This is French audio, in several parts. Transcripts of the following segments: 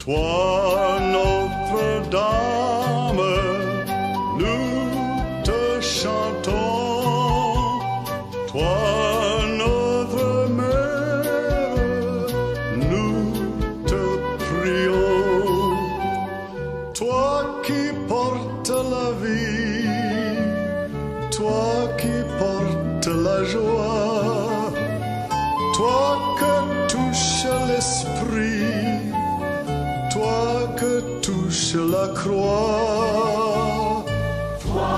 Toi, Notre-Dame, nous te chantons. Toi, notre mère, nous te prions. Toi qui portes la vie, toi qui portes la joie, toi que touche l'esprit, toi que touche la croix. Toi,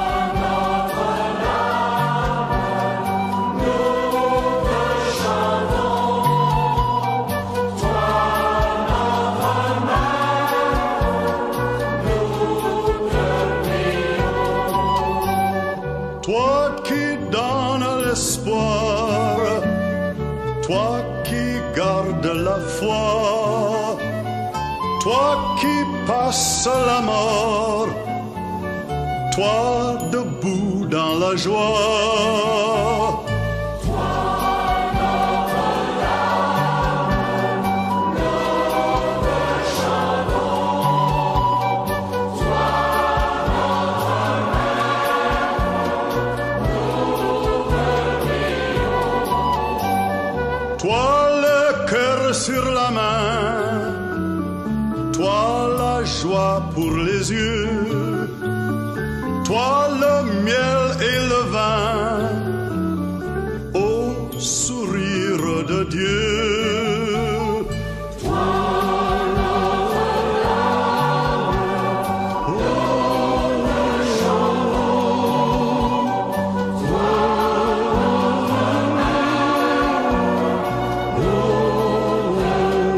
Notre-Dame, nous te chantons. Toi, notre mère, nous te prions. Toi qui donnes l'espoir, toi qui gardes la foi, toi qui passes la mort, toi debout dans la joie. Toi, Notre-Dame, nous te chantons. Toi, notre mère, nous te prions. Toi, le cœur sur la main, toi la joie pour les yeux, toi le miel et le vin, ô sourire de Dieu. Toi, Notre-Dame, nous te chantons. Toi, notre mère, nous te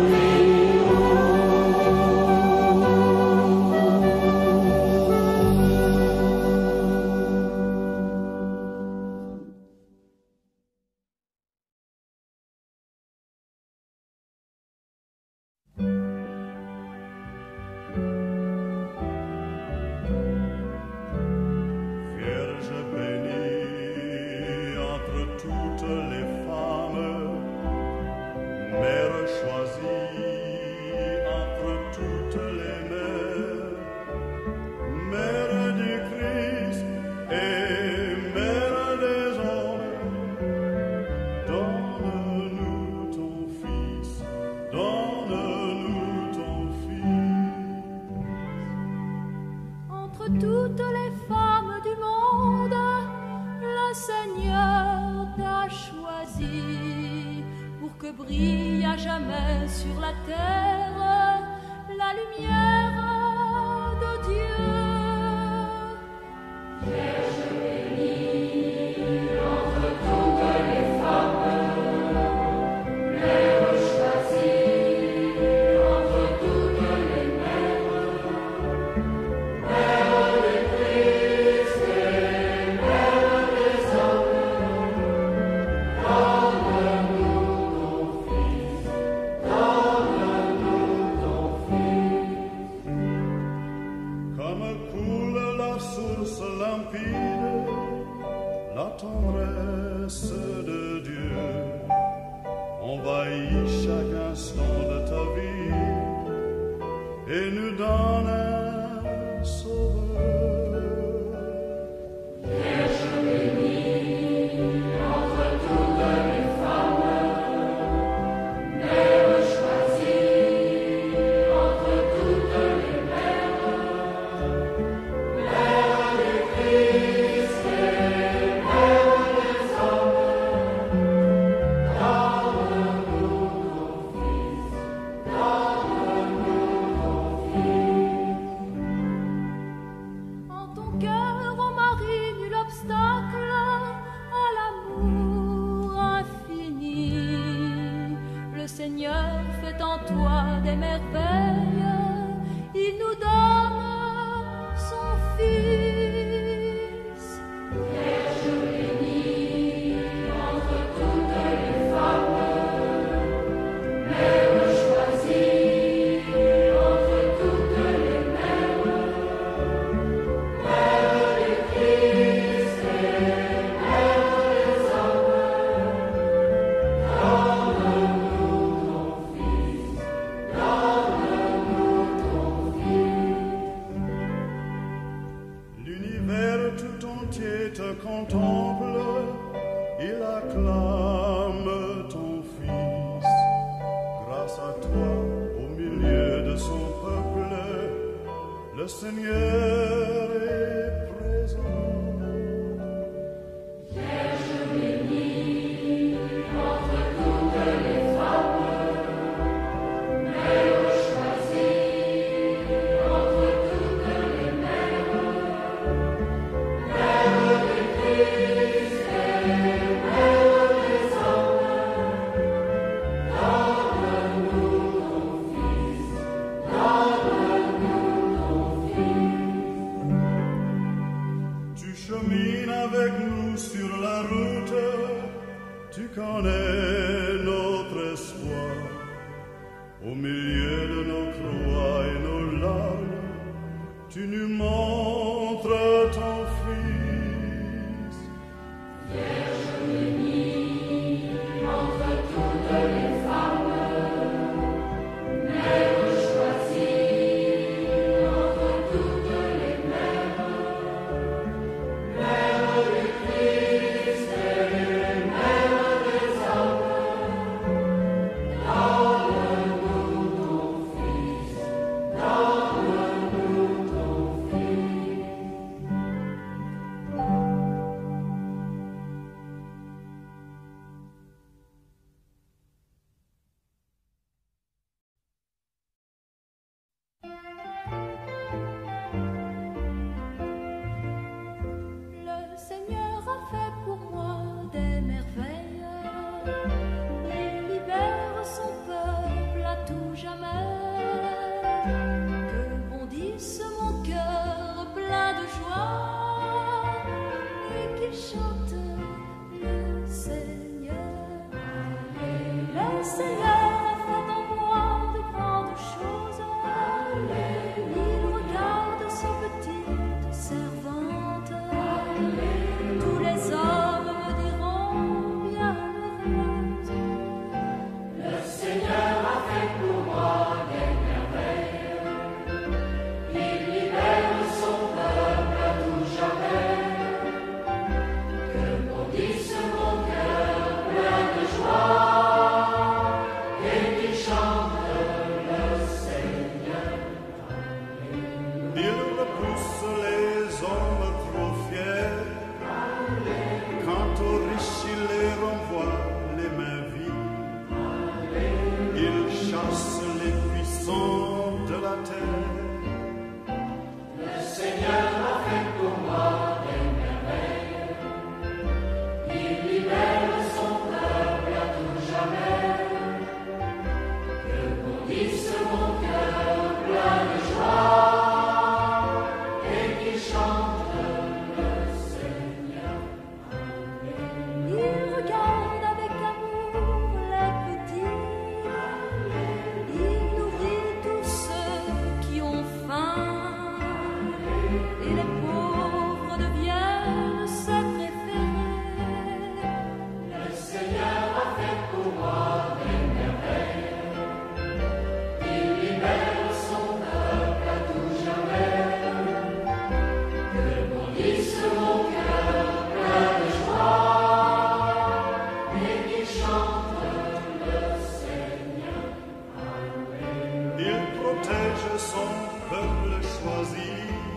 Vierge bénie entre toutes les femmes, Mère choisie entre toutes les mères, Mère du Christ et Mère des hommes, donne-nous ton Fils, donne-nous ton Fils. Entre toutes les femmes du monde, le Seigneur t'a choisi pour que brille à jamais sur la terre la lumière de Dieu. Vierge bénie entre toutes les femmes, Mère choisie entre toutes les mères, Mère du Christ et Mère des hommes, donne-nous ton Fils, donne-nous ton Fils. Comme coule la source limpide, la tendresse de Dieu envahit chaque instant de ta vie et nous donne un sauveur. Vierge bénie entre toutes les femmes, Mère choisie entre toutes les mères, Mère du Christ et Mère des hommes, donne-nous ton Fils, donne-nous ton Fils. En ton cœur, ô Marie, nul obstacle à l'amour infini. Le Seigneur fait en toi des merveilles, il nous donne son Fils. Vierge bénie entre toutes les femmes, Mère choisie entre toutes les mères, Mère du Christ et Mère des hommes, donne-nous ton Fils, donne-nous toi, au milieu de son peuple, le Seigneur est présent. Vierge bénie entre toutes les femmes, mère choisie entre toutes les mères, mère du Christ et mère des hommes, donne-nous ton Fils, donne-nous ton Fils. Tu chemines avec nous sur la route, tu connais notre espoir. Au milieu de nos croix et nos larmes, tu nous montres ton Fils. Vierge bénie entre toutes les femmes, mère choisie entre toutes les mères, mère du Christ et mère des hommes, donne-nous ton Fils, donne-nous ton Fils. Le Seigneur a fait pour moi des merveilles. Il libère son peuple à tout jamais. Que bondisse mon cœur plein de joie et qu'il chante le Seigneur. Le Seigneur a fait en moi de grandes choses. Il regarde ses petites servantes. Tous les hommes me diront bienheureuse. Le Seigneur a fait pour moi des merveilles. Il libère son peuple à tout jamais. Que bondisse mon cœur plein de joie et qu'il chante le Seigneur. Il repousse les hommes trop fiers. Quant aux riches, il les renvoie les mains vides. Il chasse les puissants de la terre. Le Seigneur a fait pour moi des merveilles. Il libère son peuple à tout jamais. Que bondisse mon cœur plein de joie et qu'il chante le Seigneur. Il regarde avec amour les petits. Il nourrit tous ceux qui ont faim. Et les pauvres deviennent ses préférés. Le Seigneur a fait pour moi des merveilles. Il libère son peuple à tout jamais. Que bondisse mon cœur plein de joie et qu'il chante le Seigneur. Il protège son peuple choisi.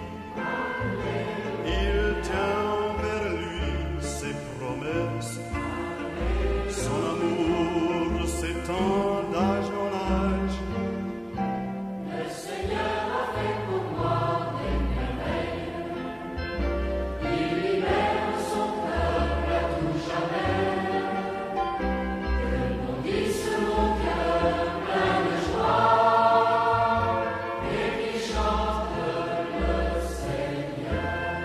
Il tient envers lui ses promesses. Son amour s'étend d'âge en âge. Le Seigneur a fait pour moi des merveilles. Il libère son peuple à tout jamais. Que bondisse mon cœur plein de joie et qu'il chante le Seigneur.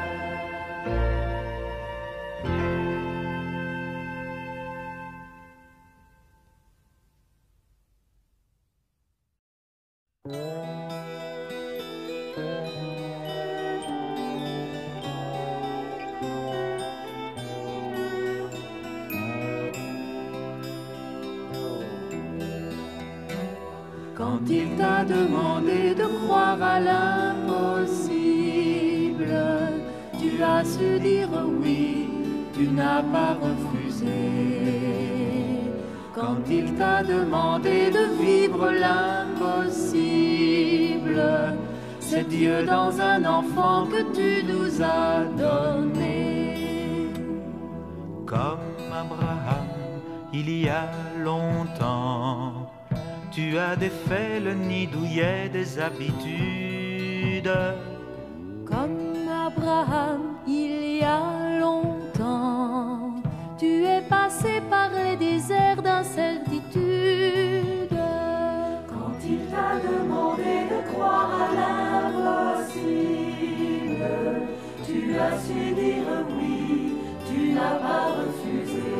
Quand il t'a demandé de croire à l'impossible, tu as su dire oui, tu n'as pas refusé. quand il t'a demandé de vivre l'impossible. C'est Dieu dans un enfant que tu nous as donné. Comme Abraham, il y a longtemps, tu as défait le nid douillet des habitudes. Comme Abraham, il y a longtemps, tu es passé par les déserts d'incertitude. Quand il t'a demandé de croire à l'impossible, tu as su dire oui, tu n'as pas refusé.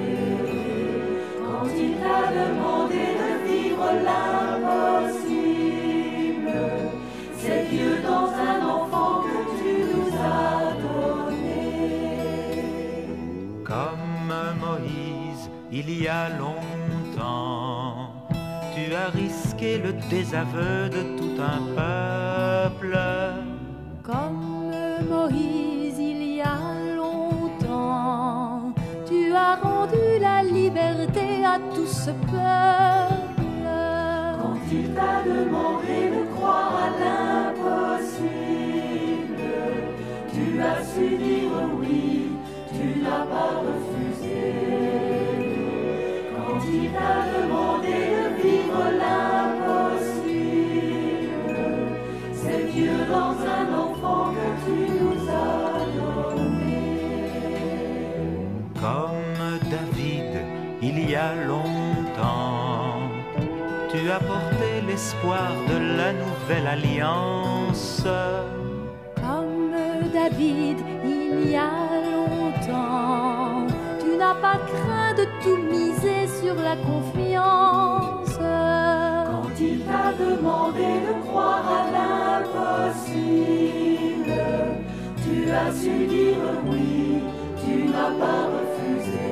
Quand il t'a demandé de vivre l'impossible, c'est Dieu dans un enfant que tu nous as donné. Comme Moïse, il y a longtemps, tu as risqué le désaveu de tout un peuple. Comme Moïse, il y a longtemps, tu as rendu la liberté à tout ce peuple. Quand il t'a demandé de croire à l'impossible, tu as su dire oui, tu n'as pas refusé. Quand il t'a demandé de vivre l'impossible, c'est Dieu dans un enfant que tu nous as donné. Comme David, il y a longtemps, tu as porté l'espoir de la nouvelle alliance. Comme David, il y a longtemps, tu n'as pas craint de tout miser sur la confiance. Quand il t'a demandé de croire à l'impossible, tu as su dire oui, tu n'as pas refusé.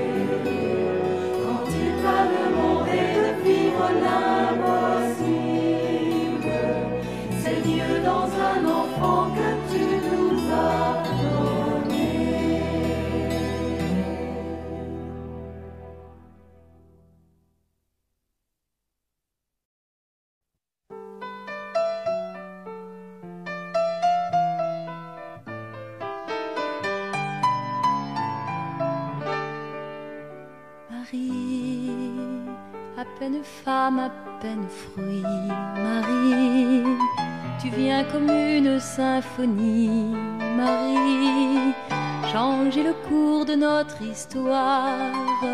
Quand il t'a demandé de vivre l'impossible, c'est Dieu dans un enfant que tu nous as donné. Marie, à peine femme, à peine fruit, Marie, tu viens comme une symphonie, Marie, changer le cours de notre histoire.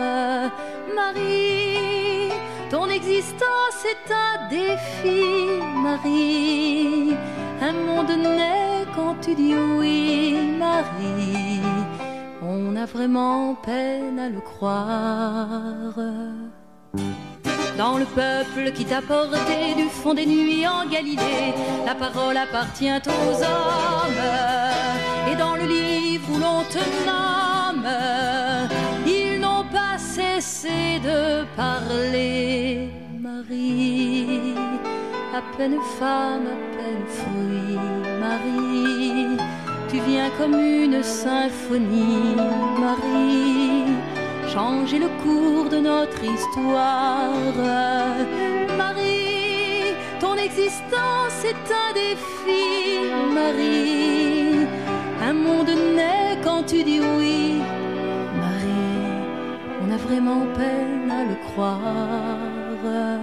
Marie, ton existence est un défi, Marie, un monde naît quand tu dis oui, Marie. On a vraiment peine à le croire. Dans le peuple qui t'a porté du fond des nuits en Galilée, la parole appartient aux hommes. Et dans le livre où l'on te nomme, ils n'ont pas cessé de parler. Marie, à peine femme, à peine fruit, Marie, tu viens comme une symphonie, Marie, changer le cours de notre histoire. Marie, ton existence est un défi, Marie, un monde naît quand tu dis oui, Marie, on a vraiment peine à le croire.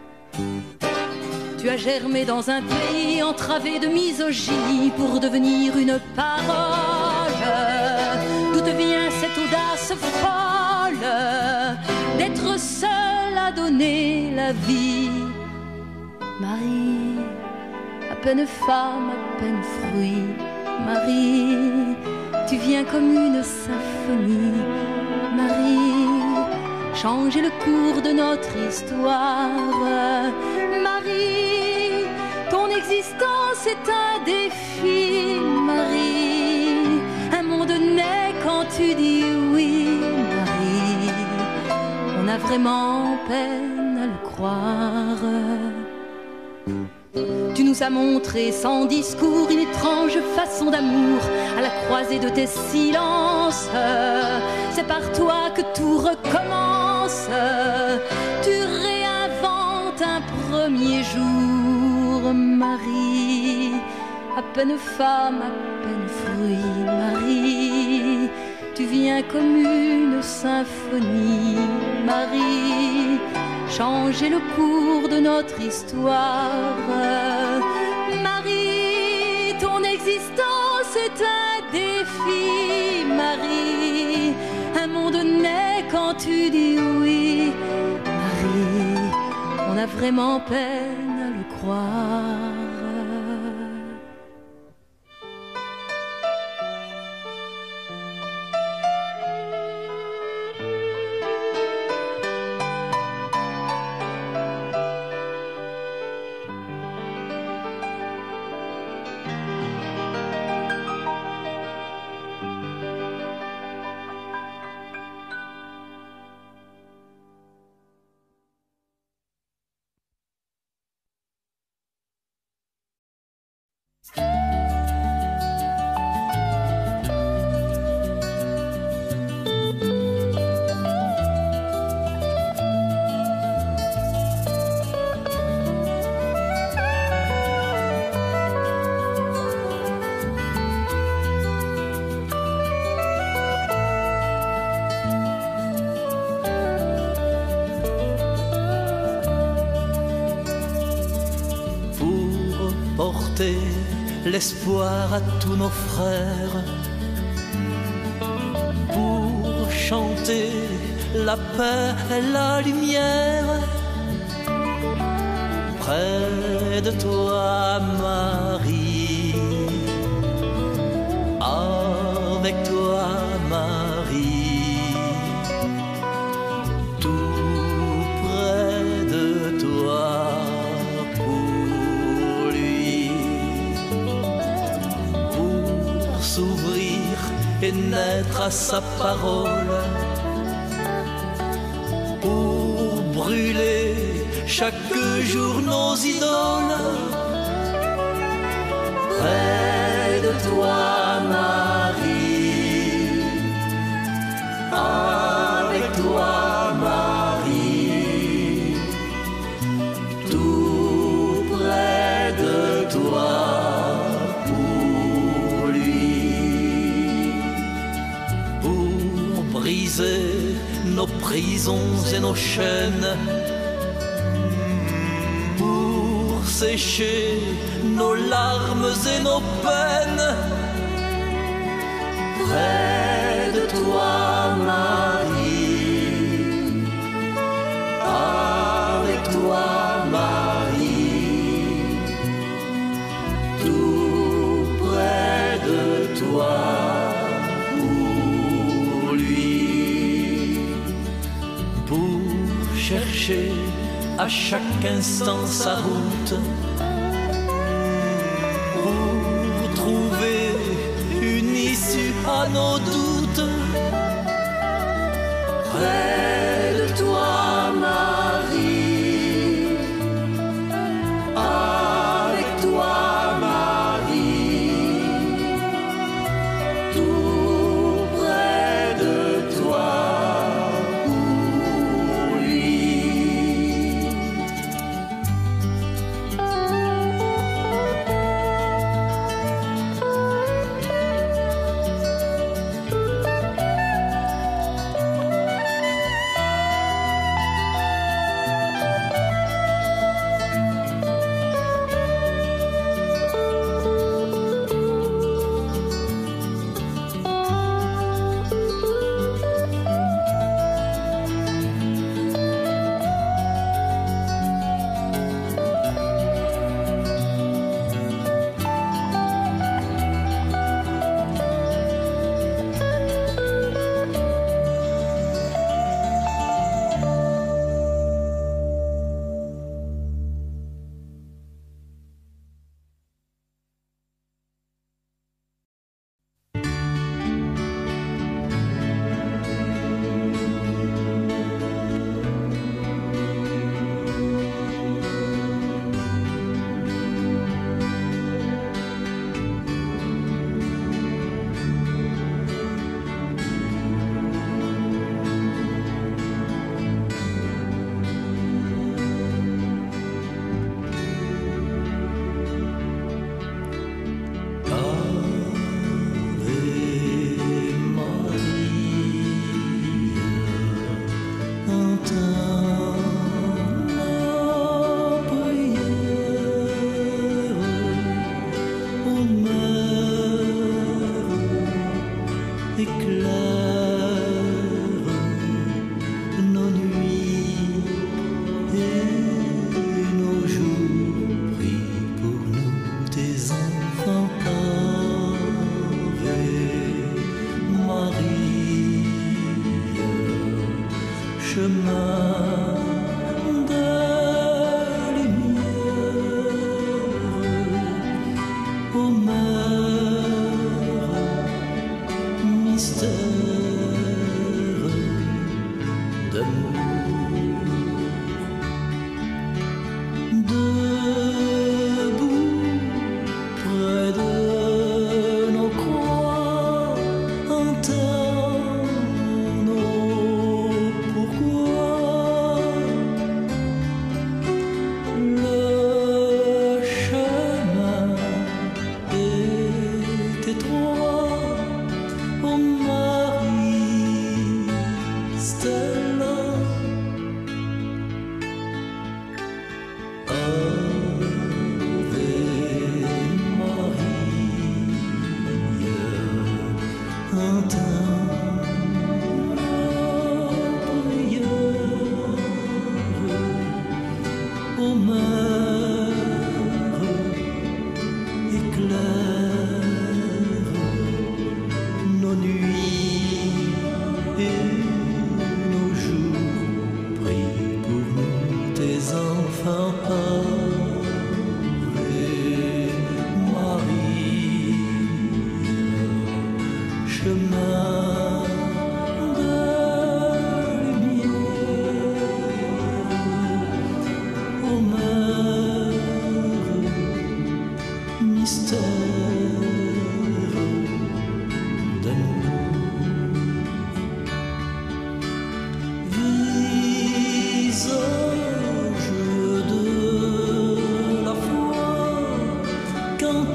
Tu as germé dans un pays entravé de misogynie pour devenir une parole. D'où te vient cette audace folle d'être seule à donner la vie? Marie, à peine femme, à peine fruit, Marie, tu viens comme une symphonie, Marie, changer le cours de notre histoire. Marie, ton existence est un défi, Marie, un monde naît quand tu dis oui, Marie, on a vraiment peine à le croire. Tu nous as montré sans discours une étrange façon d'amour à la croisée de tes silences. C'est par toi que tout recommence. Tu réinventes un premier jour, Marie. À peine femme, à peine fruit, Marie. Tu viens comme une symphonie, Marie, changer le cours de notre histoire. Marie, ton existence est un défi, Marie. Un monde naît quand tu dis oui, Marie. On a vraiment peine à le croire. L'espoir à tous nos frères, pour chanter la paix et la lumière. Près de toi, Marie, avec toi, Marie, tout près de toi. S'ouvrir et naître à sa parole, pour brûler chaque jour nos idoles. Près de toi, Marie, avec toi, Marie, tout près de toi. Briser nos prisons et nos chaînes, pour sécher nos larmes et nos peines. Près de toi, Marie, avec toi, Marie, tout près de toi. Chercher à chaque instant sa route, pour trouver une issue à nos doutes. Près de toi, Marie, avec toi, Marie, tout près de toi.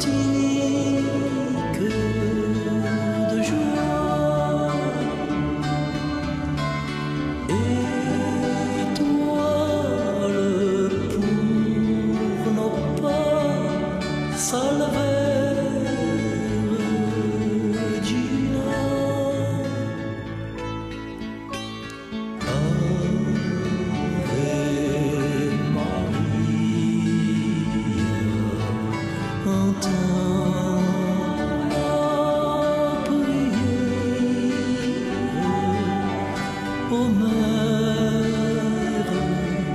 cantique de joie. Étoile pour nos pas, salvaire du Nord. Ave Maria, entends la prière, ô mère,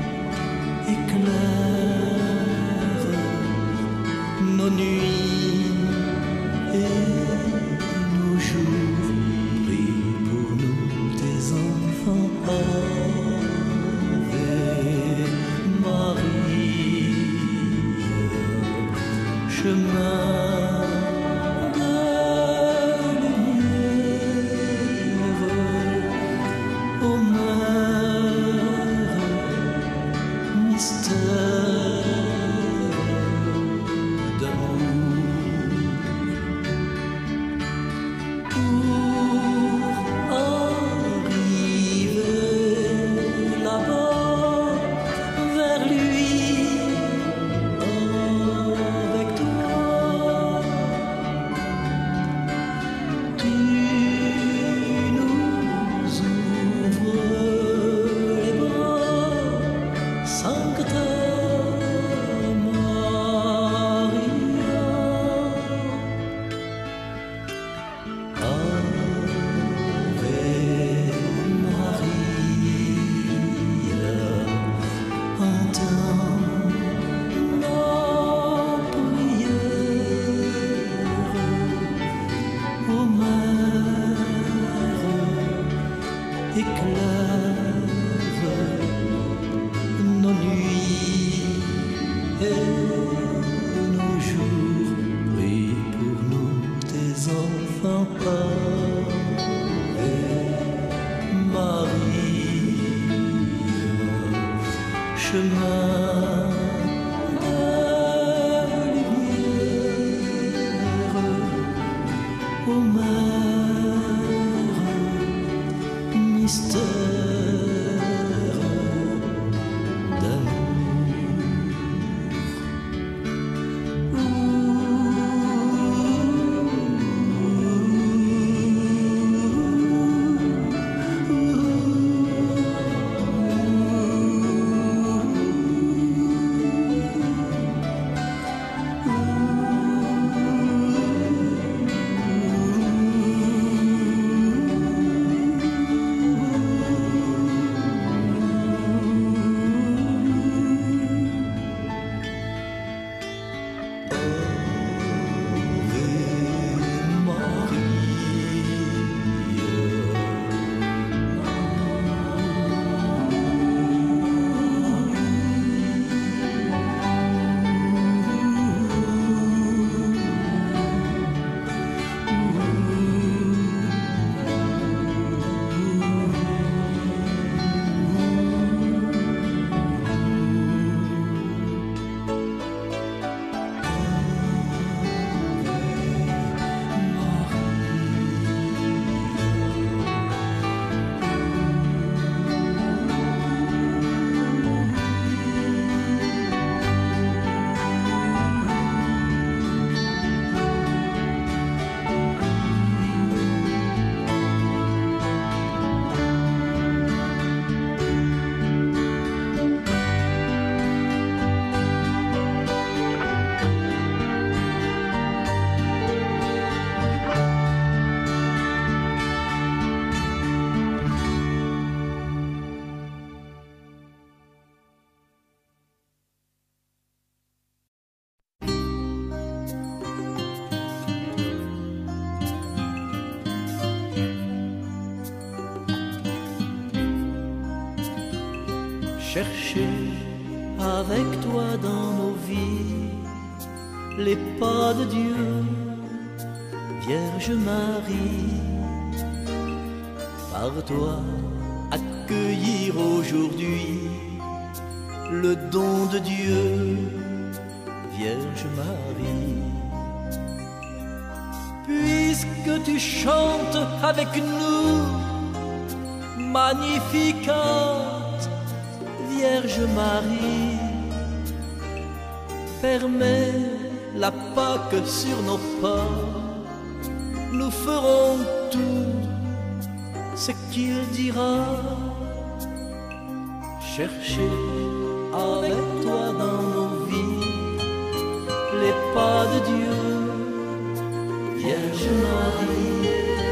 éclaire nos nuits et nos jours. Prie pour nous, tes enfants. Ave Maria, chemin de lumière, ô mère, mystère d'amour. Pour arriver là-bas vers lui, avec toi, tu nous ouvres les bras, Sancta Maria. Ave Maria, entends nos prières, ô mère, éclaire nos nuits et nos jours. Prie pour nous, tes enfants. Ave Maria, chemin de lumière, ô mère, mystère d'amour. Chercher avec toi dans nos vies les pas de Dieu, Vierge Marie. Par toi accueillir aujourd'hui le don de Dieu, Vierge Marie. puisque tu chantes avec nous, Magnificat, Vierge Marie, permets la Pâque sur nos pas, nous ferons tout ce qu'il dira. Chercher avec toi dans nos vies les pas de Dieu, Vierge Marie.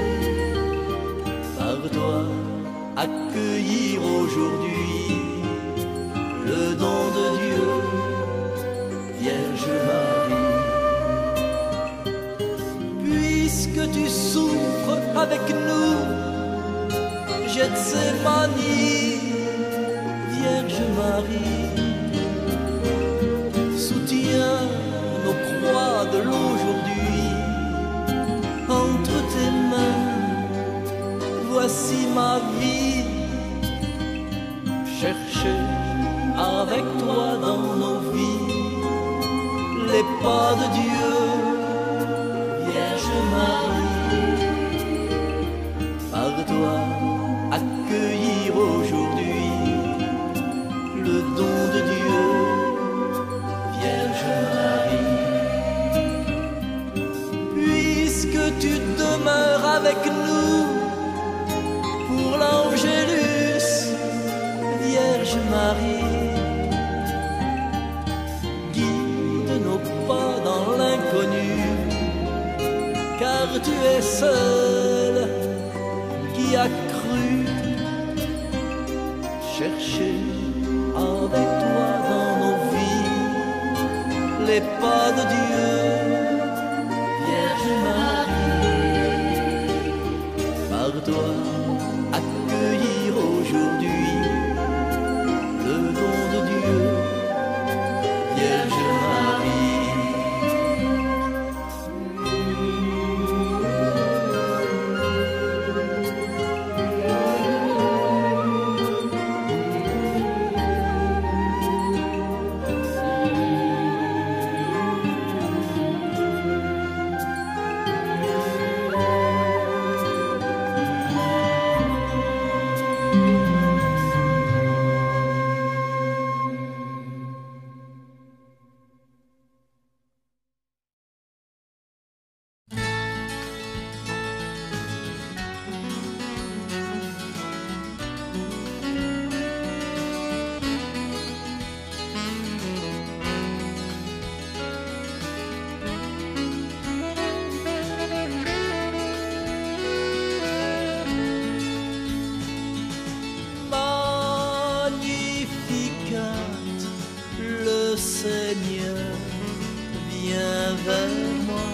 Par toi accueillir aujourd'hui le don de Dieu, Vierge Marie. Puisque tu souffres avec nous, Gethsémani, Vierge Marie, soutiens nos croix de l'aujourd'hui entre tes mains. Voici ma vie, chercher avec toi dans nos vies les pas de Dieu, Vierge Marie. Par toi accueillir aujourd'hui le don de Dieu, Vierge Marie. Puisque tu demeures avec nous pour l'Angélus, Vierge Marie, guide nos pas dans l'inconnu, car tu es seule qui a cru. Chercher avec toi dans nos vies les pas de Dieu, Vierge Marie. Par toi accueillir aujourd'hui le don de Dieu, Vierge Marie. Seigneur, viens vers moi.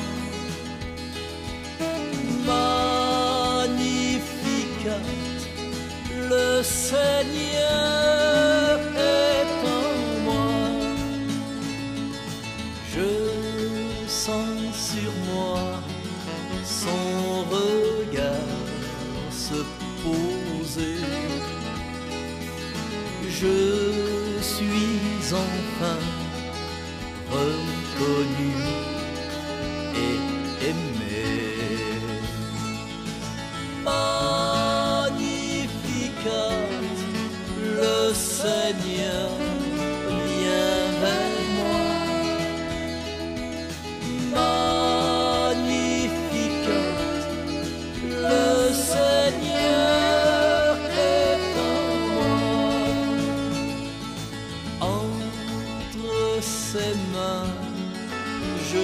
Magnificat, le Seigneur est en moi. Je sens sur moi son regard se poser. Je suis enfin reconnu et aimé. Magnificat, le Seigneur vient vers moi. Magnificat, le Seigneur est en moi. Entre ses mains je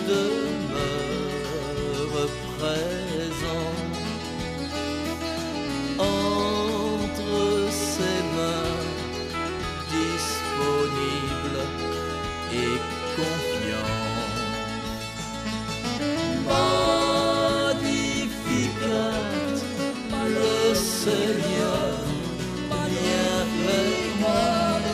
demeure présent. Entre ses mains disponible et confiant. Magnificat, le Seigneur vient vers moi.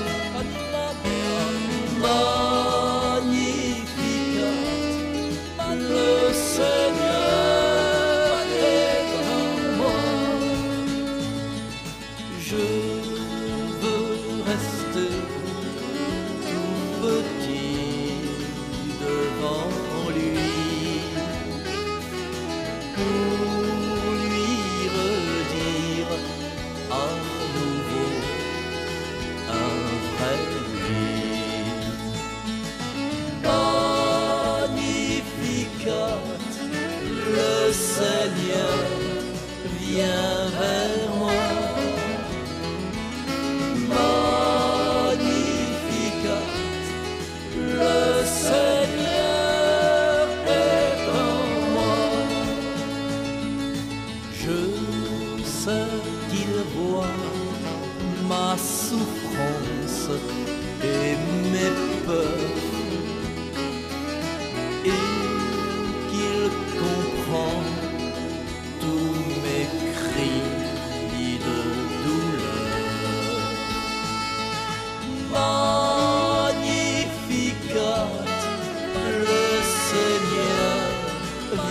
Magnificat, le Seigneur est en moi. Je veux rester tout petit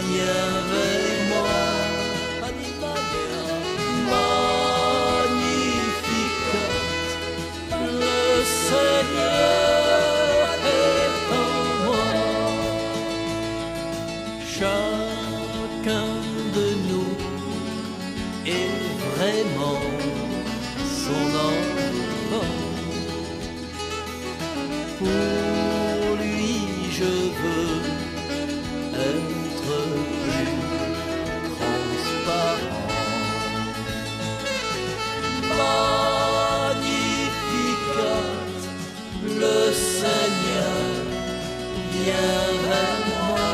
viens vers moi. Magnificat, le Seigneur est en moi. Chacun de nous est vraiment son enfant. Pour lui je veux être plus transparent. Magnificat, le Seigneur vient vers moi.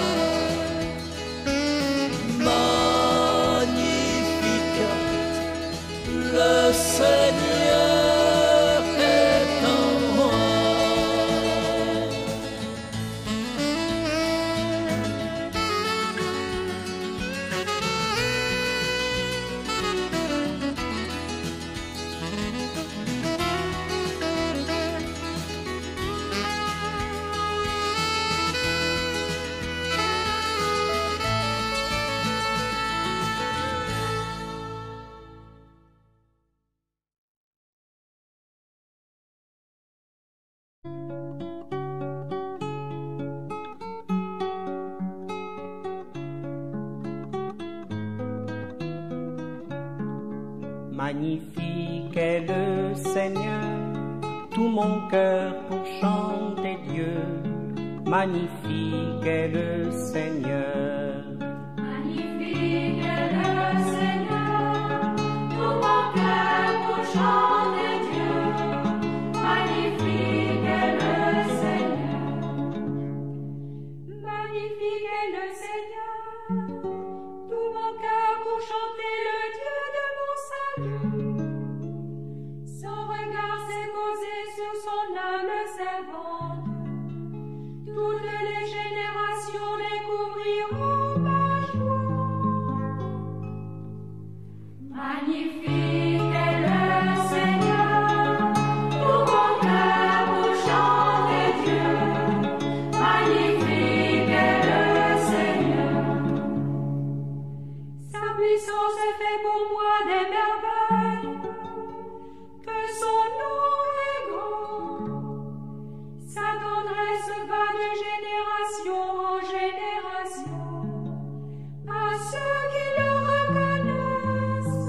Magnificat, le Seigneur est en moi. Magnifique est le Seigneur, tout mon cœur pour chanter Dieu. Magnifique est le Seigneur. Magnifique est le Seigneur, tout mon cœur pour chanter Dieu. Magnifique est le Seigneur. Magnifique est le Seigneur, tout mon cœur pour chanter le Dieu de mon salut. Son regard s'est posé sur son humble servante. Toutes les générations découvriront ma joie. Magnifique est le Seigneur, tout mon cœur pour chanter Dieu. Magnifique est le Seigneur. Sa puissance fait pour moi des merveilles, que son nom est grand. Sa tendresse va de génération en génération à ceux qui le reconnaissent.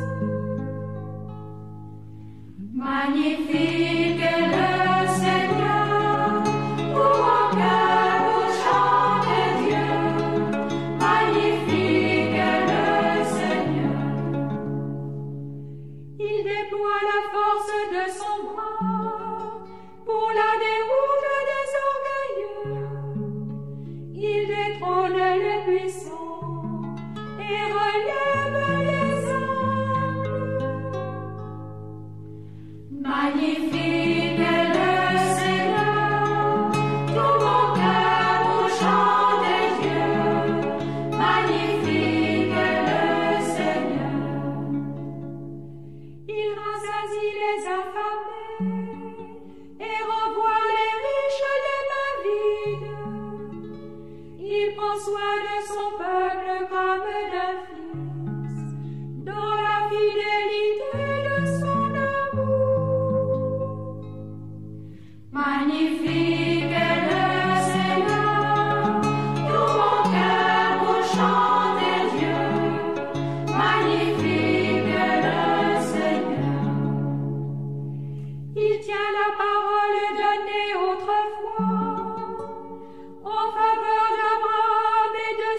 Magnifique est le Seigneur, tout mon cœur pour chanter Dieu. Magnifique est le Seigneur. Il déploie la force de son bras pour la déroute des orgueilleux. Il détrône les puissants et relève les humbles. Magnifique est le Seigneur, tout mon cœur pour chanter Dieu. Magnifique est le Seigneur. Il rassasie les affamés et renvoie les riches les mains vides. Il prend soin de son peuple comme d'un fils, dans la fidélité de son amour. Magnifique est le Seigneur, tout mon cœur pour chanter Dieu. Magnifique est le Seigneur. Il tient la parole donnée autrefois en faveur d'Abraham et de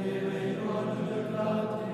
et les colonnes de plate